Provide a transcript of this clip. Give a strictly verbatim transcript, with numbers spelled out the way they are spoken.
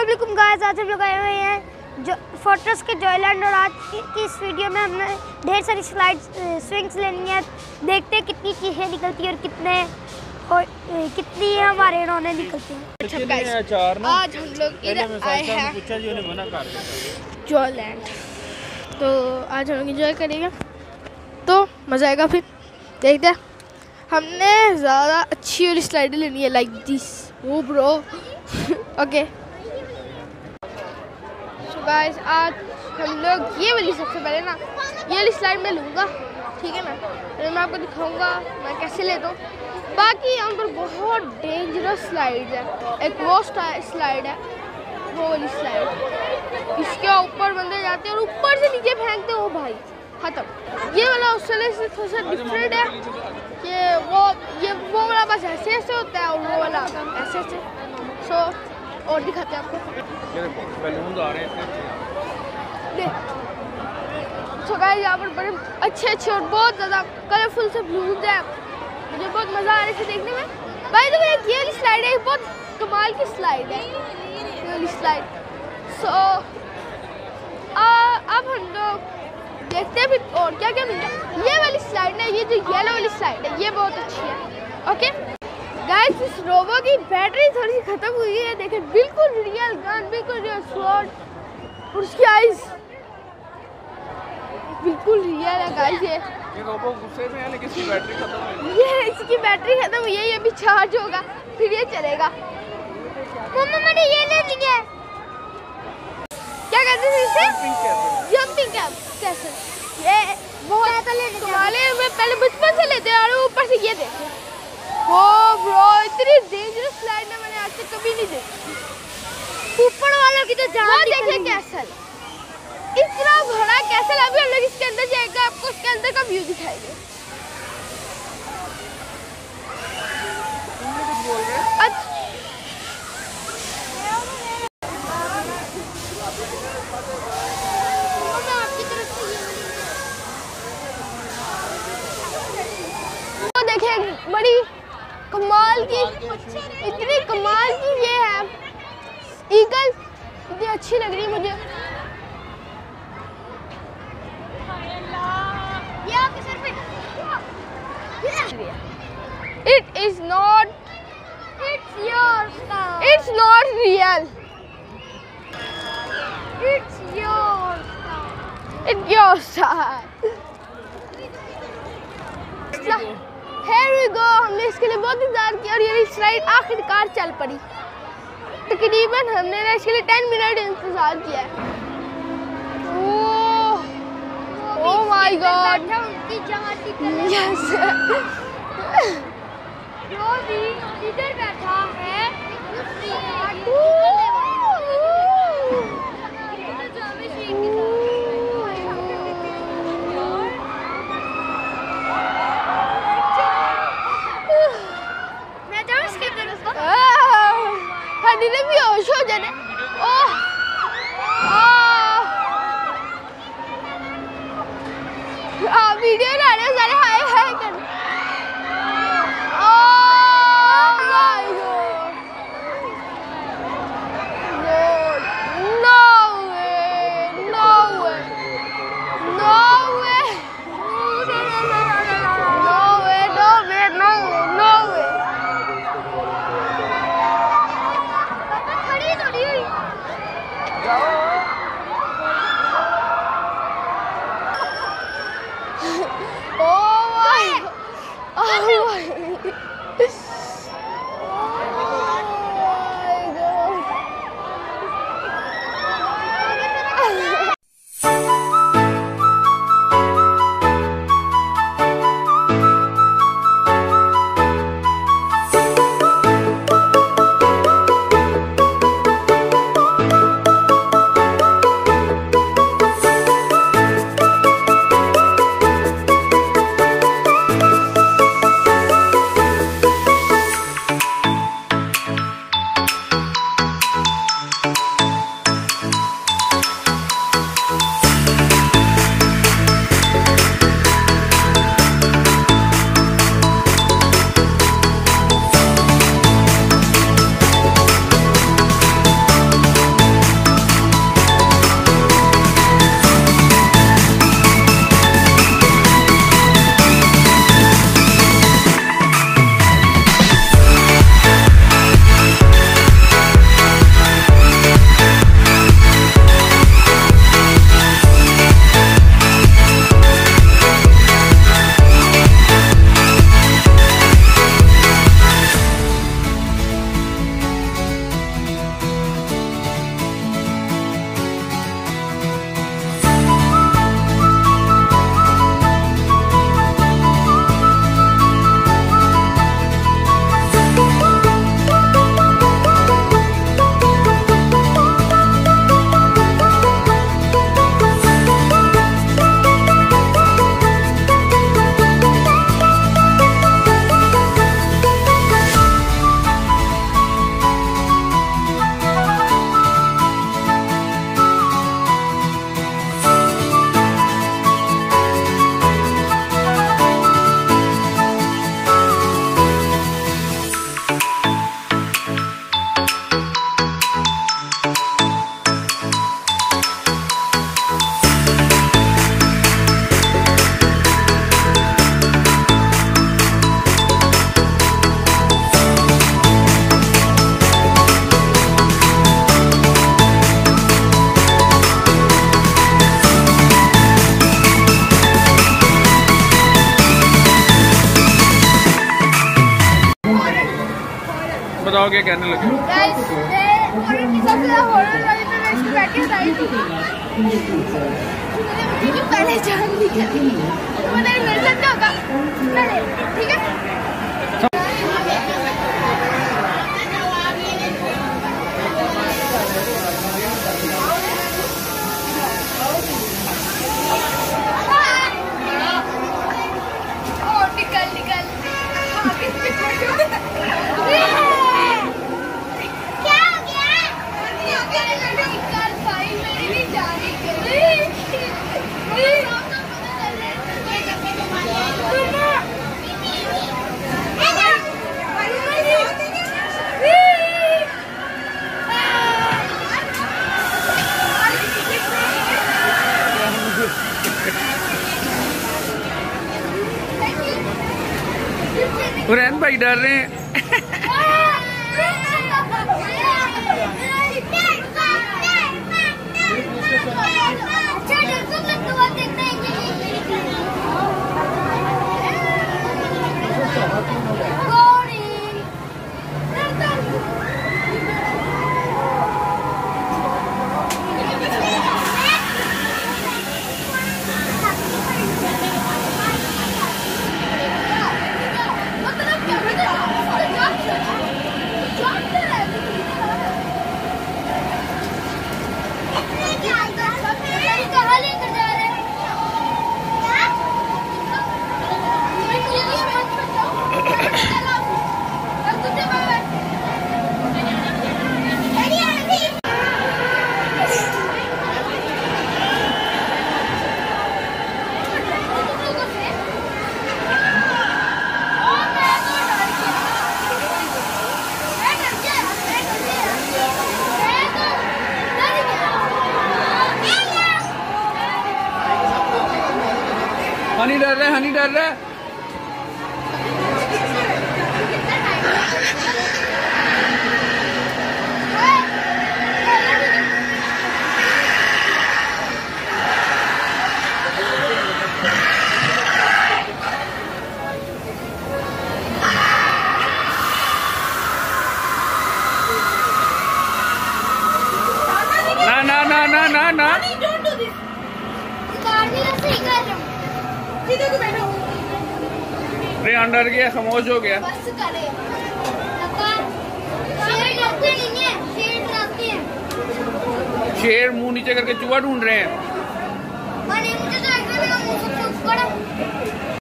अस्सलाम वालेकुम गाइस, आज हम लोग आए हुए हैं जो फोर्ट्रेस के जॉयलैंड और आज की, की इस वीडियो में हमने ढेर सारी स्लाइड स्विंग्स लेनी है। देखते हैं कितनी चीज़ें निकलती है और कितने और कितनी हमारे इन्होंने निकलती हैं। अच्छा गाइस, आज हम लोग इधर आए हैं जॉयलैंड, तो आज हम लोग इंजॉय करेंगे, तो मज़ा आएगा। फिर देखते हैं। हमने ज़्यादा अच्छी वाली स्लाइडें लेनी है, like this. Oh bro okay guys, आज हम लोग ये वाली सबसे पहले ना ये वाली स्लाइड में लूँगा, ठीक है ना। तो मैं आपको दिखाऊंगा मैं कैसे लेता हूँ। बाकी यहाँ पर बहुत डेंजरस स्लाइड है। एक वो स्लाइड है, वो वाली स्लाइड, इसके ऊपर बंदे जाते हैं और ऊपर से नीचे फेंकते हैं। वो भाई ख़त्म। ये वाला उस वाले से थोड़ा सा डिफरेंट है कि वो ये वो वाला बस ऐसे ऐसे होता है और वो वाला ऐसे ऐसे। सो और दिखाते हैं आपको, बैलून आ रहे हैं। सो गाइस, यहाँ पर बड़े अच्छे अच्छे और बहुत ज़्यादा कलरफुल से बलून्स हैं। मुझे बहुत मज़ा आ रहा है देखने में। भाई तो एक ये वाली स्लाइड है, बहुत कमाल की स्लाइड है ये वाली स्लाइड। सो अब हम लोग देखते हैं फिर और क्या क्या मिलता है। ये वाली स्लाइड है, ये जो येलो वाली स्लाइड है, ये बहुत अच्छी है। ओके गाइस, इस रोबो की बैटरी थोड़ी सी खत्म हुई है। देखें, बिल्कुल रियल गन, बिल्कुल रियल स्वॉर्ड और उसकी आइज बिल्कुल रियल है गाइस। ये ये रोबो गुस्से में है लेकिन इसकी बैटरी खत्म है। ये इसकी बैटरी खत्म हुई है, ये भी चार्ज होगा फिर ये चलेगा। मम्मा मैंने ये ले ली है, क्या कहते हैं इसे? Jumping castle. ये बहुत कमाल है। मैं पहले बचपन से लेते आ रहा हूँ। ऊपर से ये देखो, ओ ब्रो, इतनी डेंजरस स्लाइड है मैंने आज तक कभी नहीं देखी। ऊपर वालों की तो जान देखिए कैसल, इतना बड़ा कैसल। अभी हम लोग इसके अंदर जाएगा, आपको इसके अंदर का व्यू दिखाएंगे। अच्छा तो देखिए, बड़ी कमाल की, इतनी कमाल की ये है ईगल, इतनी अच्छी लग रही है मुझे। It is not. It's your star. It's not real. It's your star. It's your star. Here we go. हमने इसके लिए बहुत इंतजार किया और ये स्लाइड आखिरकार चल पड़ी। तकरीबन हमने ना इसके लिए टेन मिनट इंतजार किया है। Oh oh my god, yes. जो भी इधर बैठा है मैं जाऊँ इसके अंदर उसको। हनी ने भी होश हो जाने। ओह आ वीडियो ना रहे सारे हाय हाय कर। Oh हो गया कहने लगे? गाइस ये हॉरर की सबसे ज्यादा हॉरर वाली तो मैं बैठ के आई थी। मैंने मुझे की पहले जान ली थी तो मैंने मेरे साथ क्या होगा पहले ठीक है। हुरैन भाई डर रहे हैं। हनी डर रहा है, हनी डर रहा है। ना ना ना ना ना ना रेहान डर गया, खामोश हो गया। शेर मुंह नीचे करके चूहा ढूंढ रहे हैं।